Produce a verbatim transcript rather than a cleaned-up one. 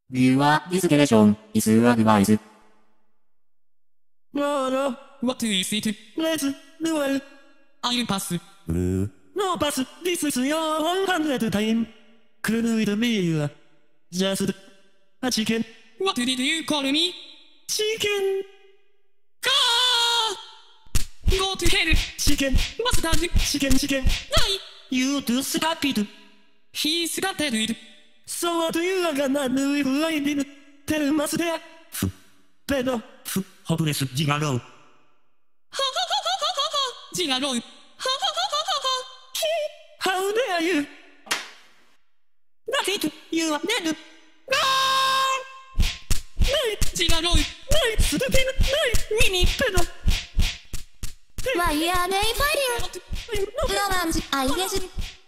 Viewer discretion is advised. No, no. What is it? Let's do it. I'll pass. No pass. This is your one hundred time. Could it be just a chicken? What did you call me? Chicken. Ah! Go to hell. Chicken. Mustard. Chicken, chicken. Why? You do stupid. He started. So what you are gonna do if I didn't tell Master? F. Pedo. F. Hopeless gigolo. Ha ha ha ha ha ha ha. Gigolo. Ha ha ha ha ha ha. How dare you? That's it. You are dead. Ah! No! Gigolo. No! Stupid! No! Mini pedo. Why are they fighting? Bromance, I guess.